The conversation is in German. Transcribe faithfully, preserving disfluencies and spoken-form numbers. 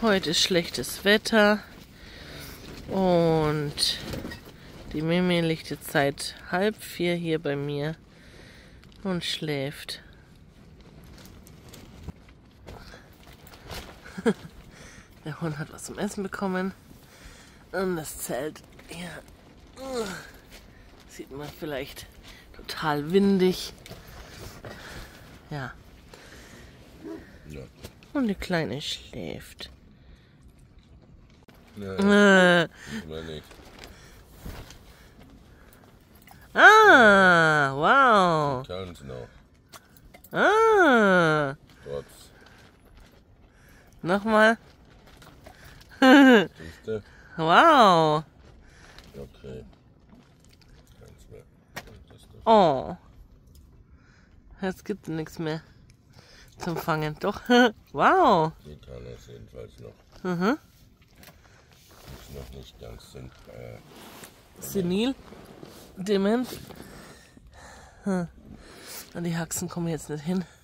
Heute ist schlechtes Wetter und die Mimi liegt jetzt seit halb vier hier bei mir und schläft. Der Hund hat was zum Essen bekommen und das Zelt hier sieht man vielleicht total windig. Ja. Ja. Und die Kleine schläft. Ja, Äh. oder nicht. Ah, wow. Kann es noch. Ah. Trotz. Nochmal. Siehste? Wow. Okay. Keins mehr. Das ist doch- Oh. Jetzt gibt es nichts mehr zum Fangen. Doch. Wow. Die kann es jedenfalls noch. Mhm. Ist noch nicht ganz sind. Äh, Senil. Dement. Hm. Und die Haxen kommen jetzt nicht hin.